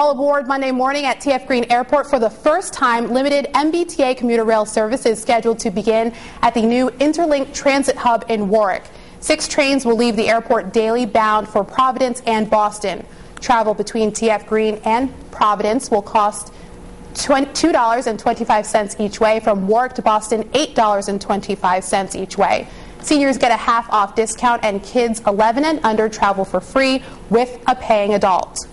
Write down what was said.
All aboard Monday morning at TF Green Airport. For the first time, limited MBTA commuter rail service is scheduled to begin at the new Interlink Transit Hub in Warwick. 6 trains will leave the airport daily bound for Providence and Boston. Travel between TF Green and Providence will cost $2.25 each way. From Warwick to Boston, $8.25 each way. Seniors get a half-off discount, and kids 11 and under travel for free with a paying adult.